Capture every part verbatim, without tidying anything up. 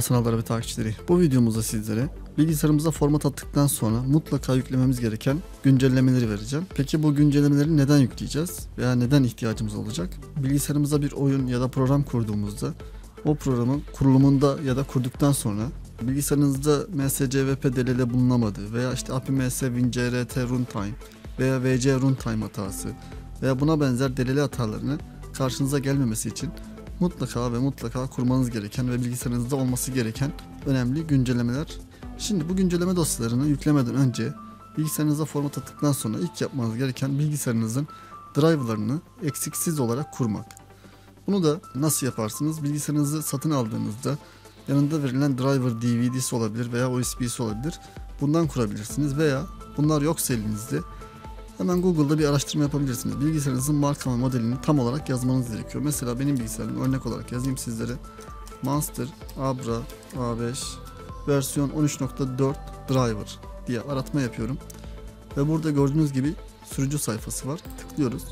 sınavları ve takipçileri. Bu videomuzda sizlere bilgisayarımıza format attıktan sonra mutlaka yüklememiz gereken güncellemeleri vereceğim. Peki bu güncellemeleri neden yükleyeceğiz veya neden ihtiyacımız olacak? Bilgisayarımıza bir oyun ya da program kurduğumuzda o programın kurulumunda ya da kurduktan sonra bilgisayarınızda M S C V P D L L bulunamadığı veya işte A P I M S WinCrt Runtime veya V C Runtime hatası veya buna benzer D L L hatalarını karşınıza gelmemesi için mutlaka ve mutlaka kurmanız gereken ve bilgisayarınızda olması gereken önemli güncellemeler. Şimdi bu güncelleme dosyalarını yüklemeden önce bilgisayarınıza format attıktan sonra ilk yapmanız gereken bilgisayarınızın driverlarını eksiksiz olarak kurmak. Bunu da nasıl yaparsınız? Bilgisayarınızı satın aldığınızda yanında verilen driver D V D'si olabilir veya U S B'si olabilir. Bundan kurabilirsiniz veya bunlar yoksa elinizde hemen Google'da bir araştırma yapabilirsiniz. Bilgisayarınızın marka ve modelini tam olarak yazmanız gerekiyor. Mesela benim bilgisayarım örnek olarak yazayım sizlere. Monster Abra A beş versiyon on üç nokta dört driver diye aratma yapıyorum. Ve burada gördüğünüz gibi sürücü sayfası var. Tıklıyoruz.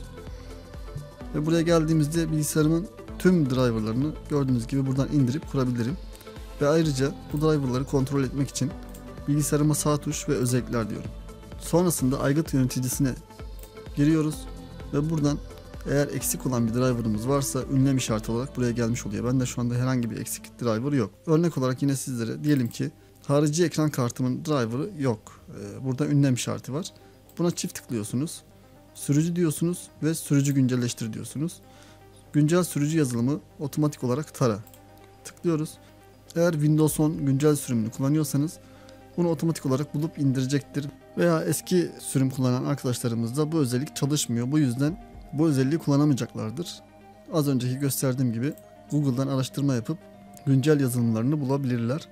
Ve buraya geldiğimizde bilgisayarımın tüm driverlarını gördüğünüz gibi buradan indirip kurabilirim. Ve ayrıca bu driverları kontrol etmek için bilgisayarıma sağ tuş ve özellikler diyorum. Sonrasında aygıt yöneticisine giriyoruz ve buradan eğer eksik olan bir driver'ımız varsa ünlem işareti olarak buraya gelmiş oluyor. Ben de şu anda herhangi bir eksik driver yok. Örnek olarak yine sizlere diyelim ki harici ekran kartımın driver'ı yok. Ee, burada ünlem işareti var. Buna çift tıklıyorsunuz. Sürücü diyorsunuz ve sürücü güncelleştir diyorsunuz. Güncel sürücü yazılımı otomatik olarak tara. Tıklıyoruz. Eğer Windows on güncel sürümünü kullanıyorsanız bunu otomatik olarak bulup indirecektir. Veya eski sürüm kullanan arkadaşlarımızda bu özellik çalışmıyor. Bu yüzden bu özelliği kullanamayacaklardır. Az önceki gösterdiğim gibi Google'dan araştırma yapıp güncel yazılımlarını bulabilirler.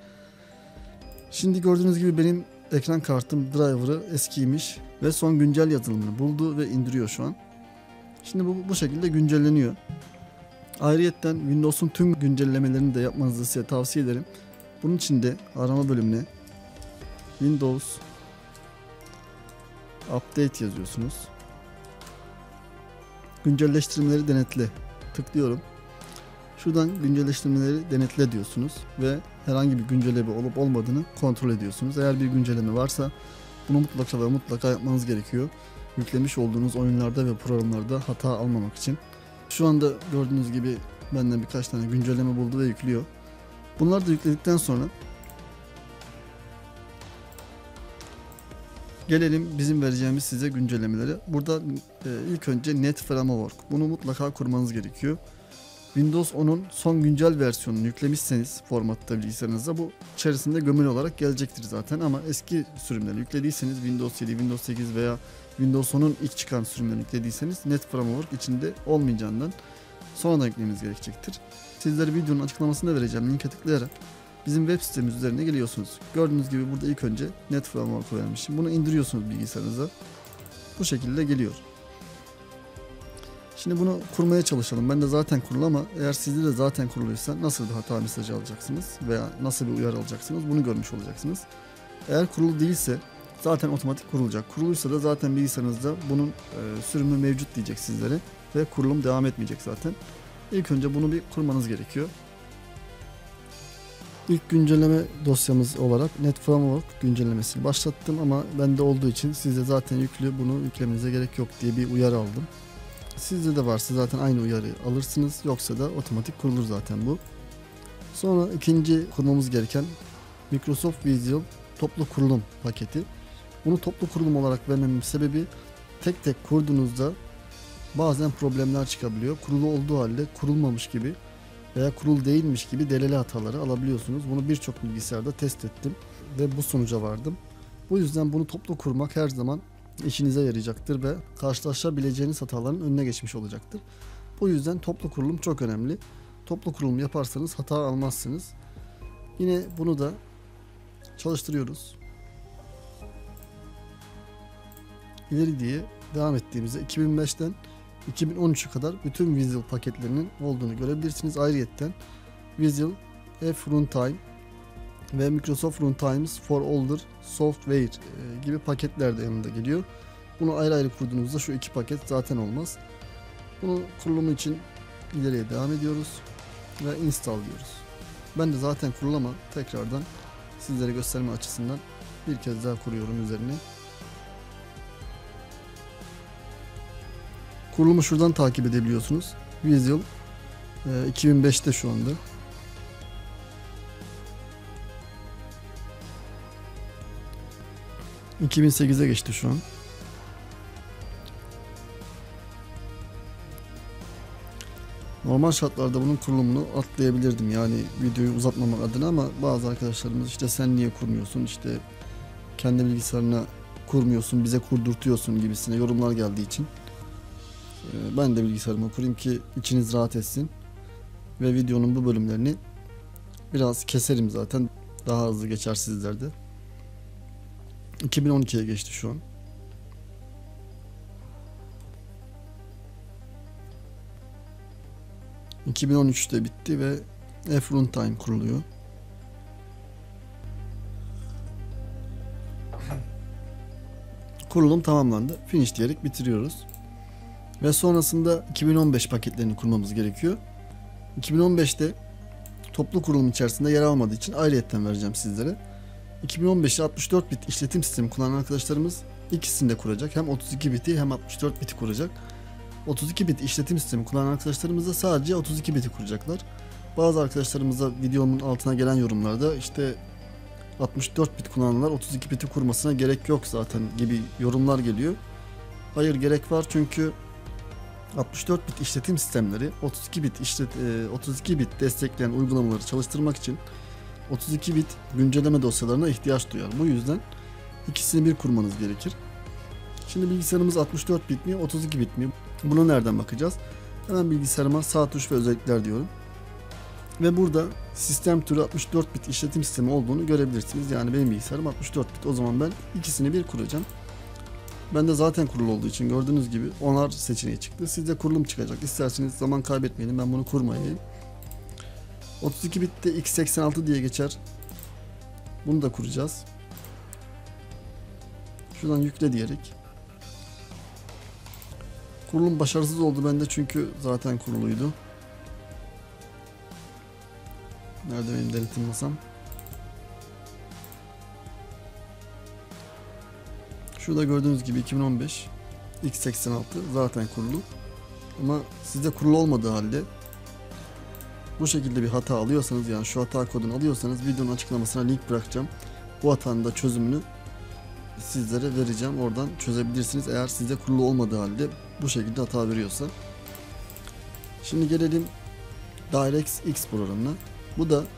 Şimdi gördüğünüz gibi benim ekran kartım driver'ı eskiymiş ve son güncel yazılımını buldu ve indiriyor şu an. Şimdi bu, bu şekilde güncelleniyor. Ayrıyeten Windows'un tüm güncellemelerini de yapmanızı size tavsiye ederim. Bunun için de arama bölümüne Windows Update yazıyorsunuz. Güncelleştirmeleri denetle tıklıyorum. Şuradan güncelleştirmeleri denetle diyorsunuz ve herhangi bir güncelleme olup olmadığını kontrol ediyorsunuz. Eğer bir güncelleme varsa bunu mutlaka ve mutlaka yapmanız gerekiyor. Yüklemiş olduğunuz oyunlarda ve programlarda hata almamak için. Şu anda gördüğünüz gibi benden birkaç tane güncelleme buldu ve yüklüyor. Bunları da yükledikten sonra gelelim bizim vereceğimiz size güncellemelere. Burada e, ilk önce Net Framework. Bunu mutlaka kurmanız gerekiyor. Windows on'un son güncel versiyonunu yüklemişseniz formatta bilgisayarınızda bu içerisinde gömülü olarak gelecektir zaten. Ama eski sürümleri yüklediyseniz Windows yedi, Windows sekiz veya Windows on'un ilk çıkan sürümlerini yüklediyseniz Net Framework içinde olmayacağından sonradan yüklemeniz gerekecektir. Sizlere videonun açıklamasında vereceğim linke tıklayarak bizim web sitemiz üzerine geliyorsunuz. Gördüğünüz gibi burada ilk önce Net Framework'u vermişim. Bunu indiriyorsunuz bilgisayarınıza. Bu şekilde geliyor. Şimdi bunu kurmaya çalışalım. Ben de zaten kurulu ama eğer sizde de zaten kuruluysa nasıl bir hata mesajı alacaksınız veya nasıl bir uyarı alacaksınız bunu görmüş olacaksınız. Eğer kurulu değilse zaten otomatik kurulacak. Kuruluysa da zaten bilgisayarınızda bunun e, sürümü mevcut diyecek sizlere ve kurulum devam etmeyecek zaten. İlk önce bunu bir kurmanız gerekiyor. İlk güncelleme dosyamız olarak Net Framework güncellemesini başlattım ama bende olduğu için sizde zaten yüklü, bunu yüklemenize gerek yok diye bir uyarı aldım. Sizde de varsa zaten aynı uyarıyı alırsınız, yoksa da otomatik kurulur zaten bu. Sonra ikinci kurmamız gereken Microsoft Visual toplu kurulum paketi. Bunu toplu kurulum olarak vermemin sebebi tek tek kurduğunuzda bazen problemler çıkabiliyor. Kurulu olduğu halde kurulmamış gibi veya kurul değilmiş gibi D L L hataları alabiliyorsunuz. Bunu birçok bilgisayarda test ettim ve bu sonuca vardım. Bu yüzden bunu toplu kurmak her zaman işinize yarayacaktır ve karşılaşabileceğiniz hataların önüne geçmiş olacaktır. Bu yüzden toplu kurulum çok önemli. Toplu kurulum yaparsanız hata almazsınız. Yine bunu da çalıştırıyoruz. İleri diye devam ettiğimizde iki bin beşten iki bin on üçe kadar bütün Visual paketlerinin olduğunu görebilirsiniz. Ayrıyeten Visual F Runtime ve Microsoft Runtimes for Older Software gibi paketler de yanında geliyor. Bunu ayrı ayrı kurduğunuzda şu iki paket zaten olmaz. Bunu kurulumu için ileriye devam ediyoruz ve install diyoruz. Ben de zaten kurulu ama tekrardan sizlere gösterme açısından bir kez daha kuruyorum üzerine. Kurulumu şuradan takip edebiliyorsunuz. Visual e, iki bin beşte şu anda. iki bin sekize geçti şu an. Normal şartlarda bunun kurulumunu atlayabilirdim yani videoyu uzatmamak adına, ama bazı arkadaşlarımız işte sen niye kurmuyorsun, işte kendi bilgisayarına kurmuyorsun, bize kurdurtuyorsun gibisine yorumlar geldiği için ben de bilgisayarıma kurayım ki içiniz rahat etsin ve videonun bu bölümlerini biraz keserim, zaten daha hızlı geçer sizlerde. iki bin on ikiye geçti şu an. iki bin on üçte bitti ve F Runtime kuruluyor. Kurulum tamamlandı. Finish diyerek bitiriyoruz. Ve sonrasında iki bin on beş paketlerini kurmamız gerekiyor. iki bin on beşte toplu kurulum içerisinde yer almadığı için ayrıyetten vereceğim sizlere. iki bin on beşte altmış dört bit işletim sistemi kullanan arkadaşlarımız ikisini de kuracak. Hem otuz iki biti hem altmış dört biti kuracak. otuz iki bit işletim sistemi kullanan arkadaşlarımız da sadece otuz iki biti kuracaklar. Bazı arkadaşlarımıza videomun altına gelen yorumlarda işte altmış dört bit kullananlar otuz iki biti kurmasına gerek yok zaten gibi yorumlar geliyor. Hayır, gerek var, çünkü altmış dört bit işletim sistemleri otuz iki bit işlet otuz iki bit destekleyen uygulamaları çalıştırmak için otuz iki bit güncelleme dosyalarına ihtiyaç duyar. Bu yüzden ikisini bir kurmanız gerekir. Şimdi bilgisayarımız altmış dört bit mi, otuz iki bit mi? Buna nereden bakacağız? Hemen bilgisayarıma sağ tuş ve özellikler diyorum. Ve burada sistem türü altmış dört bit işletim sistemi olduğunu görebilirsiniz. Yani benim bilgisayarım altmış dört bit. O zaman ben ikisini bir kuracağım. Ben de zaten kurulu olduğu için gördüğünüz gibi onar seçeneği çıktı. Sizde kurulum çıkacak. İsterseniz zaman kaybetmeyelim. Ben bunu kurmayayım. otuz iki bitte x seksen altı diye geçer. Bunu da kuracağız. Şuradan yükle diyerek. Kurulum başarısız oldu bende çünkü zaten kuruluydu. Nerede benim denetim masam? Şurada gördüğünüz gibi iki bin on beş x seksen altı zaten kurulu. Ama sizde kurulu olmadığı halde bu şekilde bir hata alıyorsanız, yani şu hata kodunu alıyorsanız videonun açıklamasına link bırakacağım. Bu hatanın da çözümünü sizlere vereceğim. Oradan çözebilirsiniz eğer sizde kurulu olmadığı halde bu şekilde hata veriyorsa. Şimdi gelelim DirectX programına. Bu da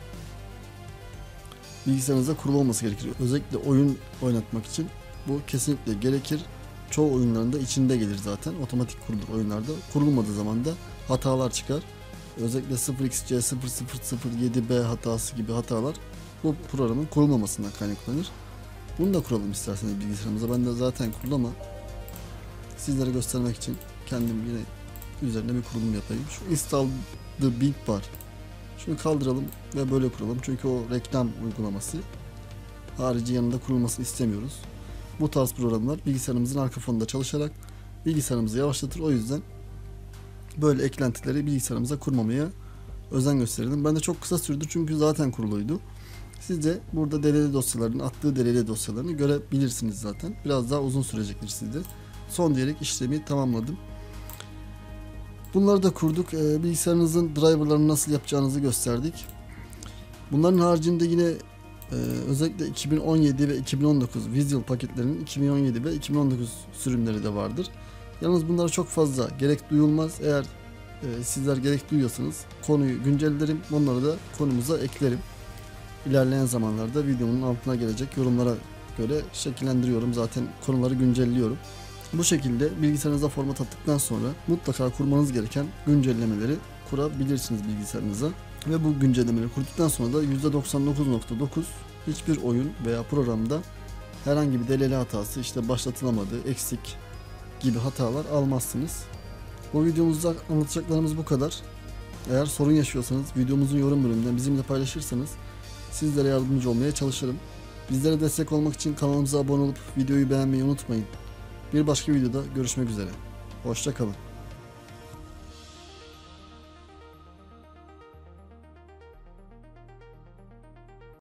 bilgisayarınızda kurulu olması gerekir. Özellikle oyun oynatmak için bu kesinlikle gerekir. Çoğu oyunlarında içinde gelir zaten. Otomatik kurulur oyunlarda. Kurulmadığı zaman da hatalar çıkar. Özellikle sıfır x c sıfır sıfır sıfır yedi b hatası gibi hatalar bu programın kurulmamasından kaynaklanır. Bunu da kuralım isterseniz bilgisayarımıza. Ben de zaten kurulu ama sizlere göstermek için kendim yine üzerine bir kurulum yapayım. Şu install the big bar. Şunu kaldıralım ve böyle kuralım. Çünkü o reklam uygulaması. Harici yanında kurulmasını istemiyoruz. Bu tarz programlar bilgisayarımızın arka fonunda çalışarak bilgisayarımızı yavaşlatır. O yüzden böyle eklentileri bilgisayarımıza kurmamaya özen gösterelim. Ben de çok kısa sürdü çünkü zaten kuruluydu. Siz de burada delete dosyalarını, attığı delete dosyalarını görebilirsiniz zaten. Biraz daha uzun sürecektir sizde. Son diyerek işlemi tamamladım. Bunları da kurduk. Ee, bilgisayarınızın driverlarını nasıl yapacağınızı gösterdik. Bunların haricinde yine e, özellikle iki bin on yedi ve iki bin on dokuz Visual paketlerinin iki bin on yedi ve iki bin on dokuz sürümleri de vardır. Yalnız bunlara çok fazla gerek duyulmaz. Eğer e, sizler gerek duyuyorsanız konuyu güncellerim. Onları da konumuza eklerim. İlerleyen zamanlarda videomun altına gelecek yorumlara göre şekillendiriyorum. Zaten konuları güncelliyorum. Bu şekilde bilgisayarınıza format attıktan sonra mutlaka kurmanız gereken güncellemeleri kurabilirsiniz bilgisayarınıza. Ve bu güncellemeleri kurduktan sonra da yüzde doksan dokuz nokta dokuz hiçbir oyun veya programda herhangi bir delete hatası, işte başlatılamadı, eksik gibi hatalar almazsınız. Bu videomuzda anlatacaklarımız bu kadar. Eğer sorun yaşıyorsanız videomuzun yorum bölümünden bizimle paylaşırsanız sizlere yardımcı olmaya çalışırım. Bizlere destek olmak için kanalımıza abone olup videoyu beğenmeyi unutmayın. Bir başka videoda görüşmek üzere. Hoşça kalın.